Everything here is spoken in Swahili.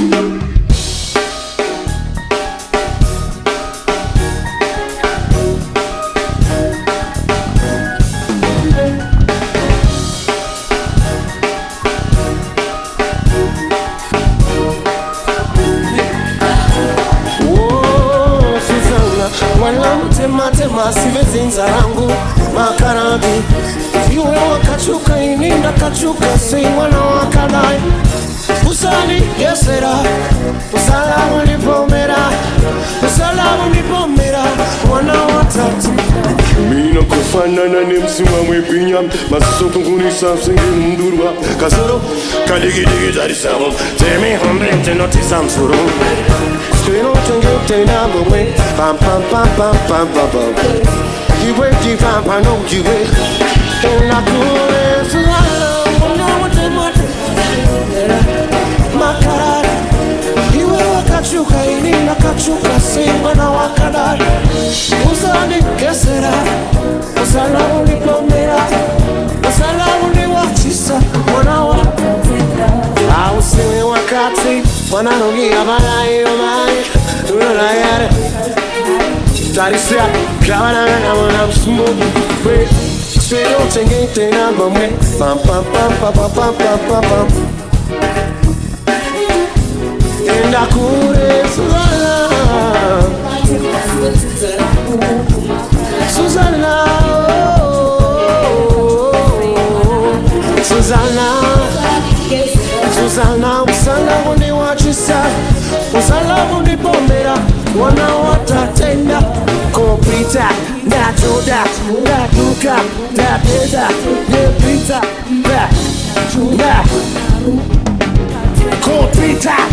Tema sivezi nzarangu makarabi iwe wakachuka ininda kachuka si mwana wakadai usali yesera usalamu nipomera usalamu nipomera mwana watatu mina kufanana nemsiwa mwepinyam masoko kunisa singi mdurwa kasoro kadigidigi zarisamo temi hambrente noti samsuru Skino tengo tena mwe pam pam pam pam pam pam pam Iwe jiva pano jive Ena kule suhala Mwana mate mate Makarara Iwe wakachuka ini nakachuka Simba na wakadari Usani kesera Usalamu ni plomera Usalamu ni wachisa Mwana wa Ausiwe wakati Wananugia banayo mai Unayare Tarisia Klavana na wana smoke Wait Spero tengete na gome Pam pam pam pam pam pam pam pam pam Enda kure Suzana Suzana Suzana Suzana usalamu ni wachisa Usalamu ni pomera Wana watatenda Kompita Natuda Natuka Nateda Nepita Kompita